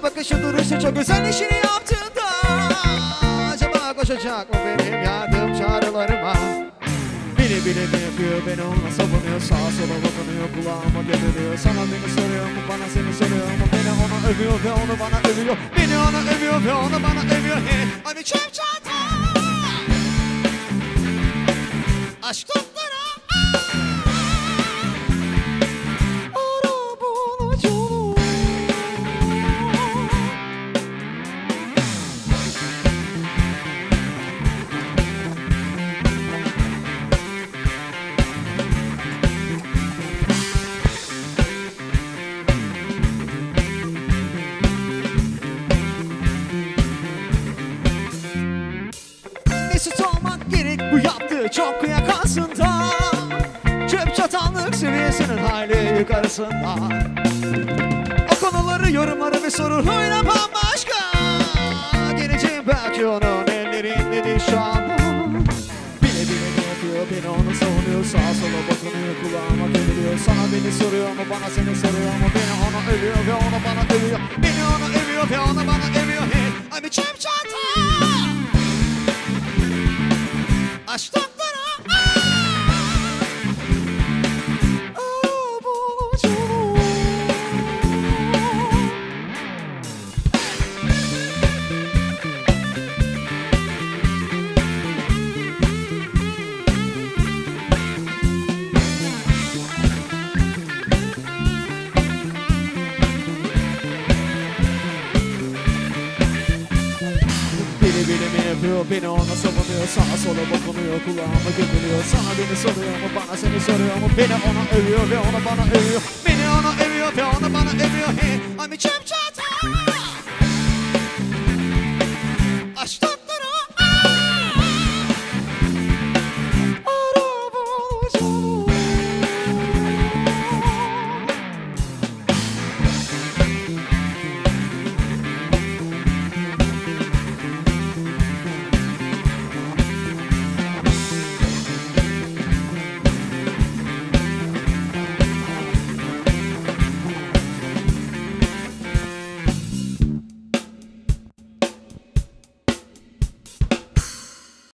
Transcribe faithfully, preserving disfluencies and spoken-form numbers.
bakışı duruşu çok güzel işini yaptığında acaba koşacak mı benim yardım çağrılarıma? Bile bile ne yapıyor beni onunla savunuyor, sağa sola bakınıyor, kulağıma gömülüyor. Sana beni soruyor mu, bana seni soruyor mu? Beni ona övüyor ve onu bana övüyor. Beni ona övüyor ve onu bana övüyor. Hey, I'm a çöp çanta. Aşk toplara arabulucu. Mesut olmak gerek bu yaptığı çok kıyak aslında. Çöp çatanlık seviyesinin hayli yukarısında. O konuları yorumları ve sorunuyla bambaşka. Geleceğim belki onun ellerindedir şu anda. Bile bile ne yapıyor beni onu savunuyor, sağa sola bakınıyor, kulağıma geliyor. Sana beni soruyor mu, bana seni soruyor mu? Beni ona övüyor ve onu bana övüyor. Beni ona övüyor ve onu bana övüyor. Hey, I'm a çöp çanta. Aşk toplara arabulucu. Bile bile mi yapıyor beni ona savunuyor, sağa sola bakınıyor, kulağıma gömülüyor. Sana beni soruyor mu, bana seni soruyor mu? Beni ona övüyor ve onu bana övüyor. Beni ona övüyor ve onu bana övüyor. Hey, I'm a çöp çanta.